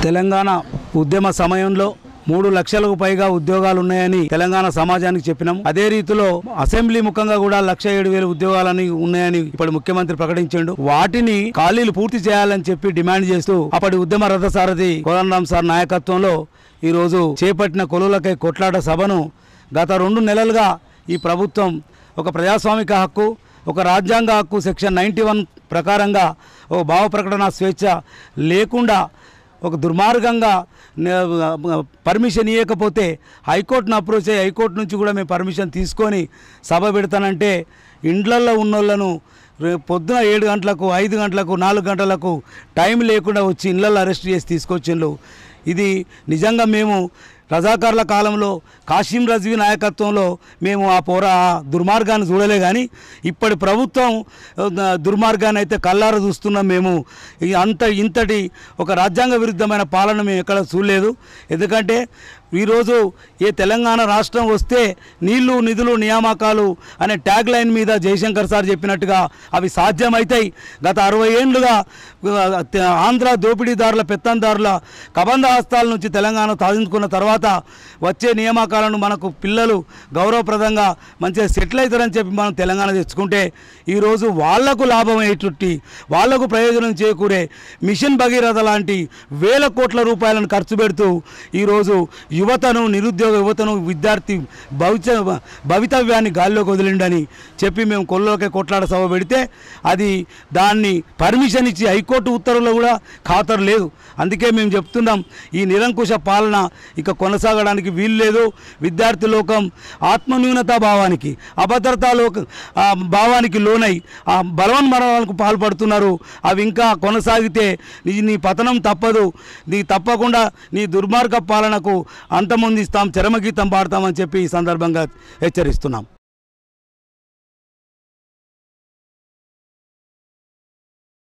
తెలంగాణ ఉద్యమ సమయంలో 3 లక్షలకు పైగా ఉద్యోగాలు ఉన్నాయని తెలంగాణ సమాజానికి చెప్పినాం. అదే రీతిలో అసెంబ్లీ ముఖంగా కూడా 1,07,000 ఉద్యోగాలని ఉన్నాయని ఇప్పుడు ముఖ్యమంత్రి ప్రకటించాడు. వాటిని ఖాళీలు పూర్తి చేయాలని చెప్పి డిమాండ్ చేస్తూ అప్పటి ఉద్యమ రథసారథి కోదండరాం సార్ నాయకత్వంలో ఈ రోజు చేపట్టిన కొలువులకై కొట్లాట సభను గత 2 నెలలుగా ఈ ప్రభుత్వం ఒక ప్రజాస్వామిక హక్కు, ఒక రాజ్యాంగ హక్కు సెక్షన్ 91 ప్రకారంగా ఒక భావ ప్రకటన స్వేచ్ఛ లేకుండా ఒక దుర్మార్గంగా పర్మిషన్ ఇవ్వకపోతే హైకోర్టును అప్రోచ్ అయ్యి హైకోర్టు నుంచి కూడా మేము పర్మిషన్ తీసుకొని సభ పెడతానంటే ఇండ్లల్లో ఉన్నోళ్ళను పొద్దున 7 గంటలకు 5 గంటలకు 4 గంటలకు టైం లేకుండా వచ్చి ఇళ్లలో అరెస్ట్ చేసి తీసుకొచ్చిండ్రు. ఇది నిజంగా మేము రజాకార్ల కాలంలో కాశీం రజ్వీ నాయకత్వంలో మేము ఆ దుర్మార్గాన్ని చూడలే, కానీ ఇప్పటి ప్రభుత్వం దుర్మార్గాన్ని అయితే కళ్ళారా చూస్తున్నాం. మేము ఇంతటి ఒక రాజ్యాంగ విరుద్ధమైన పాలన మేము ఎక్కడ చూడలేదు. ఎందుకంటే ఈరోజు ఏ తెలంగాణ రాష్ట్రం వస్తే నీళ్లు నిధులు నియామకాలు అనే ట్యాగ్ లైన్ మీద జయశంకర్ సార్ చెప్పినట్టుగా అవి సాధ్యమవుతాయి. గత 60 ఏళ్లుగా ఆంధ్ర దోపిడీదారుల పెత్తందారుల కబంధ హస్తాల నుంచి తెలంగాణ సాధించుకున్న తర్వాత వచ్చే నియామకాలను మనకు పిల్లలు గౌరవప్రదంగా మంచిగా సెటిల్ అవుతారని చెప్పి మనం తెలంగాణ తెచ్చుకుంటే ఈరోజు వాళ్లకు లాభం అయ్యేటట్టు వాళ్లకు ప్రయోజనం చేకూరే మిషన్ భగీరథ లాంటి వేల కోట్ల రూపాయలను ఖర్చు పెడుతూ ఈరోజు యువతను నిరుద్యోగ యువతను విద్యార్థి భవితవ్యాన్ని గాల్లోకి వదిలిండని చెప్పి మేము కొల్లులకై కొట్లాట సభ పెడితే అది దాన్ని పర్మిషన్ ఇచ్చి హైకోర్టు ఉత్తర్వుల్లో కూడా ఖాతరు లేదు. అందుకే మేము చెప్తున్నాం, ఈ నిరంకుశ పాలన ఇక కొనసాగడానికి వీలు లేదు. విద్యార్థి లోకం ఆత్మన్యూనతా భావానికి అభద్రతా భావానికి లోనై ఆ బలవన్మరణాలకు పాల్పడుతున్నారు. అవి ఇంకా కొనసాగితే నీ పతనం తప్పదు, నీ తప్పకుండా నీ దుర్మార్గ పాలనకు అంతమొందిస్తాం, చరమగీతం పాడతామని చెప్పి ఈ సందర్భంగా హెచ్చరిస్తున్నాం.